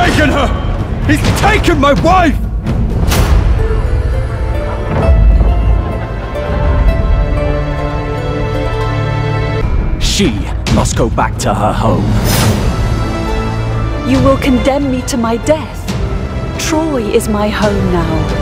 taken her! He's taken my wife! She must go back to her home. You will condemn me to my death. Troy is my home now.